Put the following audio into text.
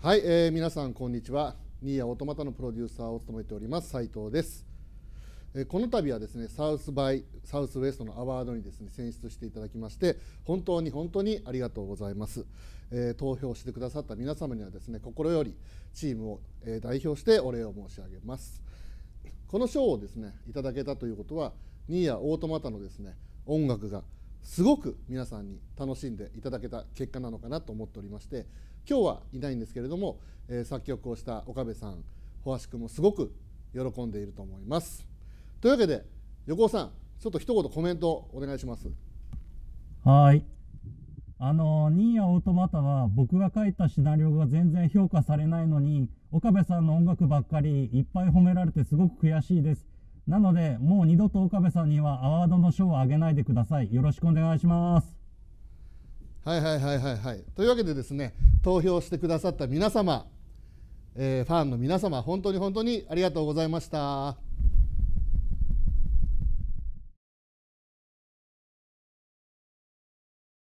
はい、皆さんこんにちは。ニーヤオートマタのプロデューサーを務めております斉藤です。この度はですね、サウスバイサウスウエストのアワードにですね選出していただきまして本当にありがとうございます。投票してくださった皆様にはですね心よりチームを、代表してお礼を申し上げます。この賞をですねいただけたということは、ニーヤオートマタのですね音楽がすごく皆さんに楽しんでいただけた結果なのかなと思っておりまして、今日はいないんですけれども、作曲をした岡部さん、保橋君もすごく喜んでいると思います。というわけで横尾さん、ちょっと一言コメントお願いします。 はい。ニーヤオートマタは僕が書いたシナリオが全然評価されないのに、岡部さんの音楽ばっかりいっぱい褒められてすごく悔しいです。なので、もう二度と岡部さんにはアワードの賞をあげないでください。よろしくお願いします。 はい。というわけでですね、投票してくださった皆様、ファンの皆様、本当にありがとうございました。